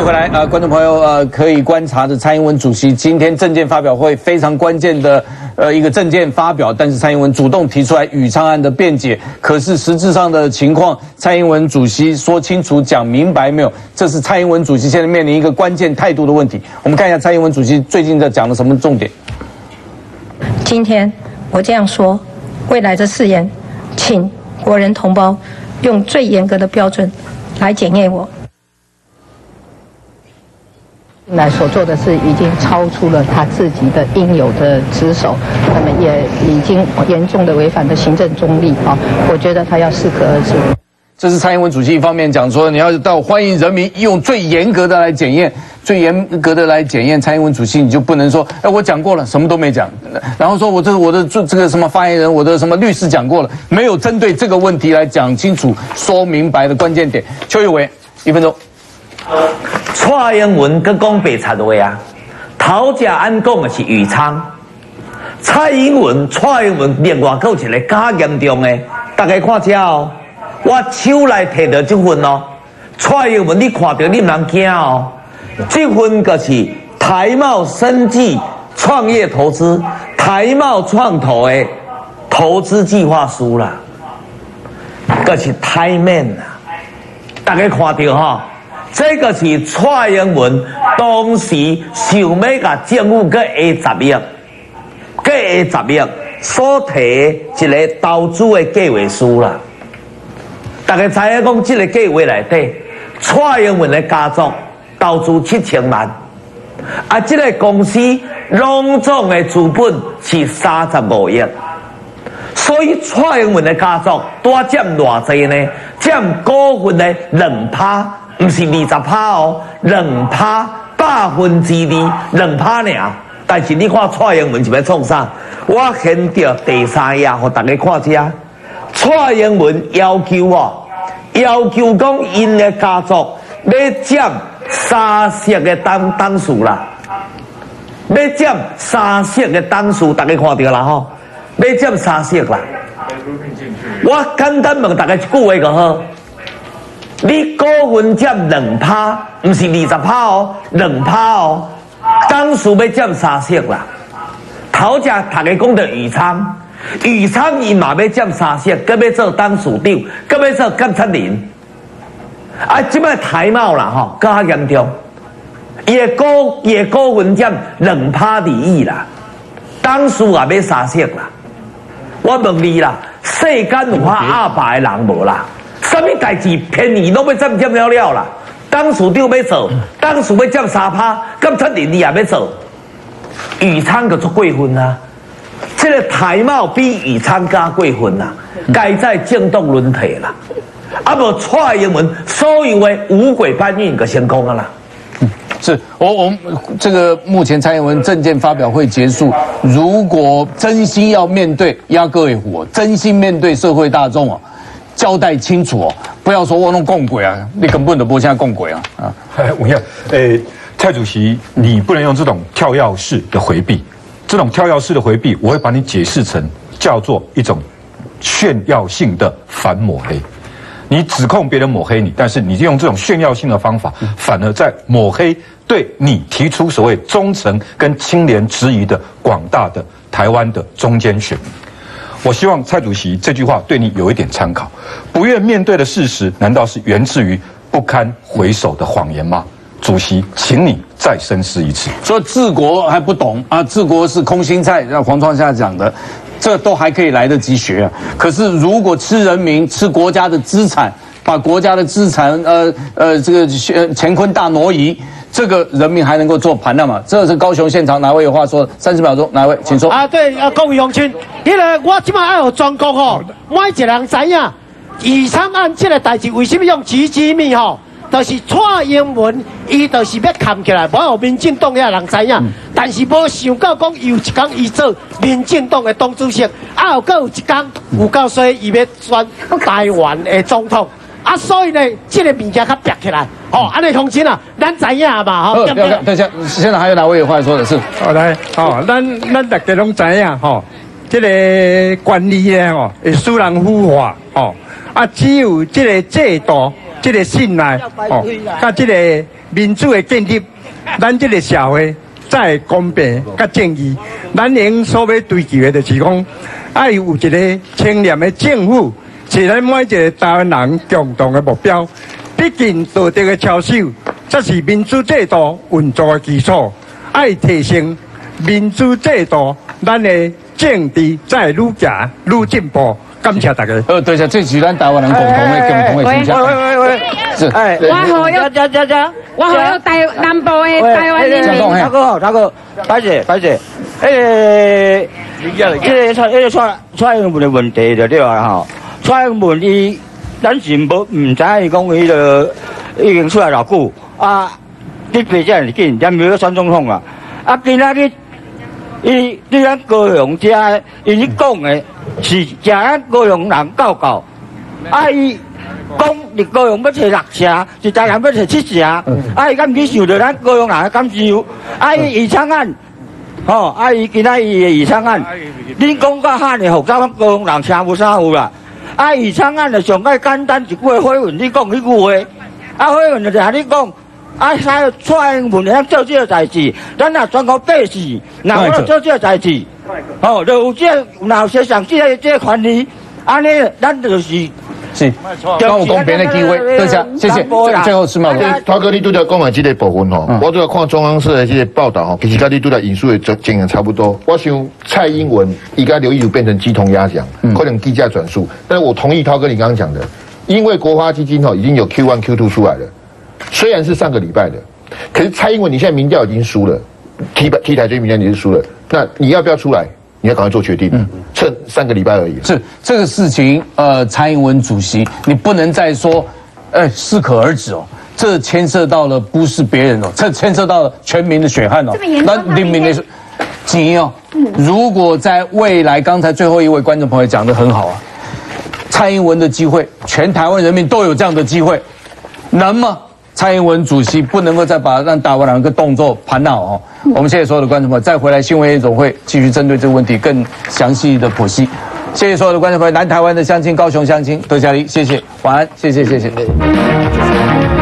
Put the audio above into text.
回来观众朋友可以观察的蔡英文主席今天政见发表会非常关键的一个政见发表，但是蔡英文主动提出来宇昌案的辩解，可是实质上的情况，蔡英文主席说清楚讲明白没有？这是蔡英文主席现在面临一个关键态度的问题。我们看一下蔡英文主席最近在讲了什么重点。 今天我这样说，未来的誓言，请国人同胞用最严格的标准来检验我。 来所做的事已经超出了他自己的应有的职守，那么也已经严重的违反了行政中立啊！我觉得他要适可而止。 这是蔡英文主席一方面讲说，你要到欢迎人民用最严格的来检验，最严格的来检验蔡英文主席，你就不能说，我讲过了，什么都没讲，然后说我的这个什么发言人，我的什么律师讲过了，没有针对这个问题来讲清楚、说明白的关键点。邱奕伟，1分钟。 蔡英文佮讲白贼话啊，头只按讲的是宇昌，蔡英文另外还有一个更严重的，大家看这哦，我手内摕到这份哦，蔡英文你看到你唔通惊哦，这份就是台茂生技创业投资、台茂创投的投资计划书啦，这是台面啦，大家看到哈。这个是蔡英文当时想要甲政府个下10亿所提一个投资的计划书啦。大家知影讲，这个计划内底，蔡英文的家族投资7000万，啊，这个公司拢总的资本是35亿，所以蔡英文的家族多占偌济呢？占股份的2%。不是20%哦，2%，2%，2%尔。但是你看蔡英文是要创啥？我掀到第3页，给大家看下。蔡英文要求讲因的家族要占3亿的董事啦，要占3亿的董事，大家看到啦吼，要占3亿啦。我简单问大家一句话就好。你股份占2%，不是20%哦，2%哦，董事要占3亿啦。头只大家讲到宇昌伊嘛要占3亿，搁要做董事长，搁要做监察人。啊，即摆台茂啦吼，更加严重，伊的股份占2%利益啦，董事也要3亿啦。我问你啦，世间有阿爸的人无啦？什么代志便宜拢要占了啦？董事长要做，董事要占3%，监察人你也要做。宇昌就足过分啊！这个台茂比宇昌更过分啊！该在正当轮替啦，啊无蔡英文所有的五轨搬运就成功了啦。 是我这个目前蔡英文政见发表会结束，如果真心要面对压各位虎，真心面对社会大众啊。交代清楚哦，不要说我弄共轨啊，你根本都不像共轨啊啊！ 我要蔡主席，你不能用这种跳跃式的回避，这种跳跃式的回避，我会把你解释成叫做一种炫耀性的反抹黑。你指控别人抹黑你，但是你用这种炫耀性的方法，反而在抹黑对你提出所谓忠诚跟清廉质疑的广大的台湾的中间选民。我希望蔡主席这句话对你有一点参考。不愿面对的事实，难道是源自于不堪回首的谎言吗？主席，请你再深思一次。 说治国还不懂啊，治国是空心菜，让黄创夏讲的，这都还可以来得及学啊。可是如果吃人民、吃国家的资产，把国家的资产这个乾坤大挪移。这个人民还能够做盘了嘛？这是高雄现场哪位有话说？30秒钟，哪位请说？ 对各位乡亲，我今晚要有全国吼，每一个人知影，宇昌案这个代志为什么用局机密吼？就是蔡英文，伊就是要扛起来，无有民进党遐人知影，但是无想到讲有一天伊做民进党的党主席，有一天有够说伊要选台湾的总统。啊，所以呢，这个物件较逼起来，安尼乡亲啊，咱知影嘛， 对不对？等一下，现在还有哪位有话说的是？ 来，咱大家拢知影，这个管理呢，会使人腐化，只有这个制度，这这个信赖哦，甲这个民主的建立，咱这个社会才会公平甲正义。咱应所要追求的就是讲，爱有一个清廉的政府，是咱每一个台湾人共同的目标。毕竟道德的操守，才是民主制度运作的基础。爱提升民主制度，咱的政治才会愈行愈进步。感谢大家。 对下，这是咱台湾人共同的形象。 喂，是，我好有我好有南部的台湾人民。 大哥，白姐，蔡英文的问题就对啦吼。蔡英文咱是唔知伊讲伊就已经出来偌久啊，你别这样紧，咱没有选总统啊。啊，今仔日伊对咱高雄遮，伊讲的是食咱高雄人够，啊伊讲你高雄要找6社，是台南要找7社，啊伊敢唔去想到咱高雄人的感受？啊伊移昌案，吼，啊伊今仔伊的移昌案，你讲到遐尼复杂，咱高雄人听无啥有啦。啊，移昌案就上介简单一句话回文，你讲迄句话，啊回文就你讲。啊！蔡英文会做这个代志，咱若全国百姓，若我做这个代志，哦，就有这若有些上这个权利，安尼咱就是让我公平的机会，多谢，谢谢。最后是嘛？ 涛哥，你拄则讲的这个部分吼，我拄要看中央社的这个报道吼，其实跟你拄则引述的经验差不多。我想蔡英文伊跟刘义儒变成鸡同鸭讲，可能低价转述。但是我同意涛哥你刚刚讲的，因为国发基金吼已经有 Q1、Q2 出来了。虽然是上个礼拜的，可是蔡英文你现在民调已经输了，T台追民调你是输了，那你要不要出来？你要赶快做决定。剩3个礼拜而已。 是这个事情，蔡英文主席，你不能再说，适可而止哦。这牵涉到了不是别人哦，这牵涉到了全民的血汗哦。那林明的钱哦，如果在未来，刚才最后一位观众朋友讲得很好啊，蔡英文的机会，全台湾人民都有这样的机会，那么。蔡英文主席不能够再把让台湾人个动作盘闹哦。我们谢谢所有的观众朋友，再回来新闻夜总会继续针对这个问题更详细的剖析。谢谢所有的观众朋友，南台湾的乡亲、高雄乡亲，多谢你，谢谢，晚安，谢谢。